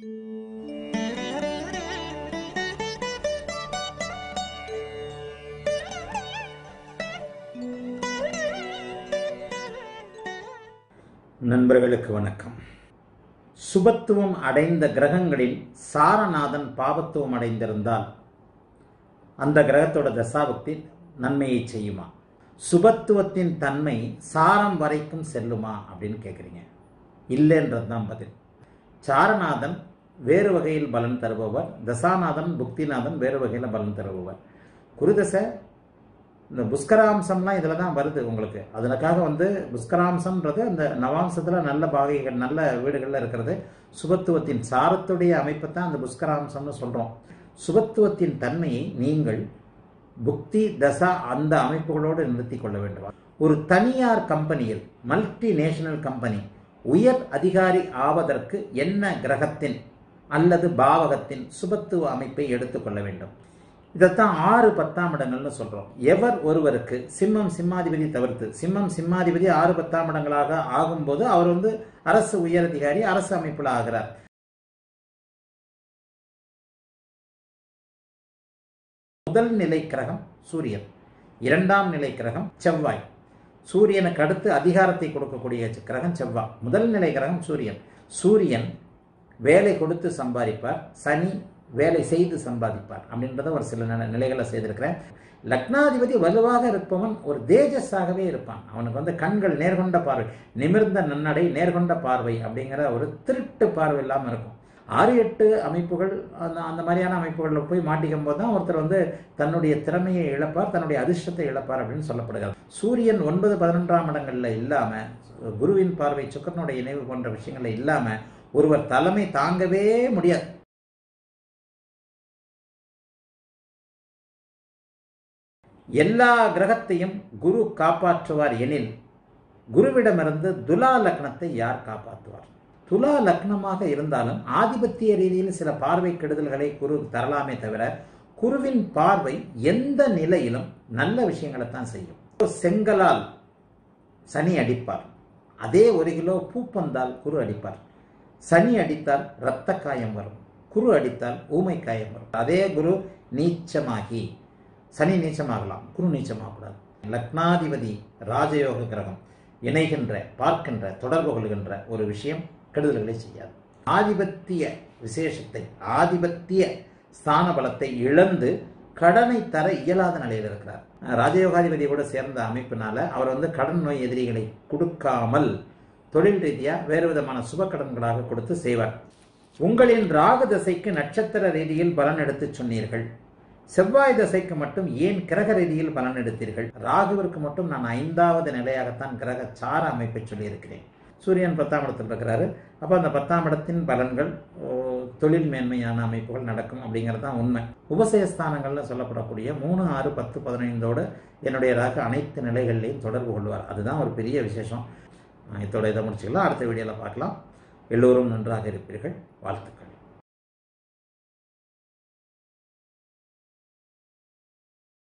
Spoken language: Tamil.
நண்பர்களுக்கு வணக்கம். சுபத்துவம் அடைந்த கிரகங்களில் சாரநாதன் பாபத்துவம் அடைந்திருந்தால் அந்த கிரகத்தோட தசாபக்தி நன்மையை செய்யுமா? சுபத்துவத்தின் தன்மை சாரம் வரைக்கும் செல்லுமா அப்படின்னு கேட்குறீங்க. இல்லைன்றது தான் பதில். சாரநாதன் வேறு வகையில் பலன் தருபவர், தசாநாதன் புக்திநாதன் வேறு வகையில் பலன் தருபவர். குருதசை இந்த புஷ்கராம்சம்லாம் இதில் தான் வருது உங்களுக்கு. அதற்காக புஷ்கராம்சம்ன்றது அந்த நவாம்சத்தில் நல்ல பாகைகள் நல்ல வீடுகளில் இருக்கிறது. சுபத்துவத்தின் சாரத்துடைய அமைப்பை தான் அந்த புஷ்கராம்சம்னு சொல்கிறோம். சுபத்துவத்தின் தன்மையை நீங்கள் புக்தி தசா அந்த அமைப்புகளோடு நிறுத்தி கொள்ள வேண்டும். ஒரு தனியார் கம்பெனியில் மல்டி நேஷனல் கம்பெனி உயர் அதிகாரி ஆவதற்கு என்ன கிரகத்தின் அல்லது பாவகத்தின் சுபத்துவ அமைப்பை எடுத்துக்கொள்ள வேண்டும்? இதைத்தான் 6 10ஆம் இடங்கள்னு சொல்றோம். எவர் ஒருவருக்கு சிம்மம் சிம்மாதிபதி தவிர்த்து சிம்மம் சிம்மாதிபதி 6 10ஆம் இடங்களாக ஆகும்போது அவர் அரசு உயரதிகாரி அரசு அமைப்புல ஆகிறார். முதல் நிலை கிரகம் சூரியன், 2ஆம் நிலை கிரகம் செவ்வாய். சூரியனுக்கு அடுத்து அதிகாரத்தை கொடுக்கக்கூடிய கிரகம் செவ்வாய். முதல் நிலை கிரகம் சூரியன். சூரியன் வேலை கொடுத்து சம்பாதிப்பார், சனி வேலை செய்து சம்பாதிப்பார் அப்படின்றத ஒரு சில நிலைகளை செய்திருக்கிறேன். லக்னாதிபதி வலுவாக இருப்பவன் ஒரு தேஜஸாகவே இருப்பான். அவனுக்கு கண்கள் நேர்கொண்ட பார்வை, நிமிர்ந்த நன்னடை, நேர்கொண்ட பார்வை அப்படிங்கிற ஒரு திருட்டு பார்வை இல்லாமல் இருக்கும். 6 8 அமைப்புகள் அந்த மாதிரியான அமைப்புகளில் போய் மாட்டிக்கும் போது தான் ஒருத்தர் தன்னுடைய திறமையை இழப்பார், தன்னுடைய அதிர்ஷ்டத்தை இழப்பார் அப்படின்னு சொல்லப்படுகிறது. சூரியன் 9 11ஆம் இடங்கள்ல இல்லாமல், குருவின் பார்வை, சுக்கிரனுடைய இணைவு போன்ற விஷயங்கள்ல இல்லாமல் ஒருவர் தலைமை தாங்கவே முடியாது. எல்லா கிரகத்தையும் குரு காப்பாற்றுவார் எனில் குருவிடமிருந்து துலா லக்னத்தை யார் காப்பாற்றுவார்? துலா லக்னமாக இருந்தாலும் ஆதிபத்திய ரீதியில் சில பார்வை கெடுதல்களை குரு தரலாமே தவிர குருவின் பார்வை எந்த நிலையிலும் நல்ல விஷயங்களை தான் செய்யும். செங்கலால் சனி அடிப்பார், அதே 1 கிலோ பூப்பந்தால் குரு அடிப்பார். சனி அடித்தால் இரத்த காயம் வரும், குரு அடித்தால் ஊமை காயம் வரும். அதே குரு நீச்சமாகி, சனி நீச்சமாகலாம், குரு நீச்சமாகக்கூடாது. லக்னாதிபதி ராஜயோக கிரகம் இணைகின்ற, பார்க்கின்ற, தொடர்பு கொள்கின்ற ஒரு விஷயம் கெடுதல்களை செய்யாது. ஆதிபத்திய விசேஷத்தை, ஆதிபத்திய ஸ்தான பலத்தை இழந்து கடனை தர இயலாத நிலையில் இருக்கிறார். ராஜயோகாதிபதி கூட சேர்ந்த அமைப்பினால அவர் கடன் நோய் எதிரிகளை கொடுக்காமல் தொழில் ரீதியாக வேறு விதமான சுப கடன்களாக கொடுத்து செய்வார். உங்களின் ராகு தசைக்கு நட்சத்திர ரீதியில் பலன் எடுத்து சொன்னீர்கள், செவ்வாய் தசைக்கு மட்டும் ஏன் கிரக ரீதியில் பலன் எடுத்தீர்கள்? ராகுவிற்கு மட்டும் நான் 5வது நிலையாகத்தான் கிரக சார அமைப்பை சொல்லியிருக்கிறேன். சூரியன் 10ஆம் இடத்தில் இருக்கிறாரு. அப்போ அந்த 10ஆம் இடத்தின் பலன்கள் தொழில் மேன்மையான அமைப்புகள் நடக்கும் அப்படிங்கிறது தான் உண்மை. உபசயஸ்தானங்கள்னு சொல்லப்படக்கூடிய 3 6 10 15ஓடு என்னுடைய ராகு அனைத்து நிலைகள்லையும் தொடர்பு கொள்வார். அதுதான் ஒரு பெரிய விசேஷம். இதோட இதை முடிச்சுக்கலாம். அடுத்த வீடியோவில் பார்க்கலாம். எல்லோரும் நன்றாக இருப்பீர்கள். வாழ்த்துக்கள்.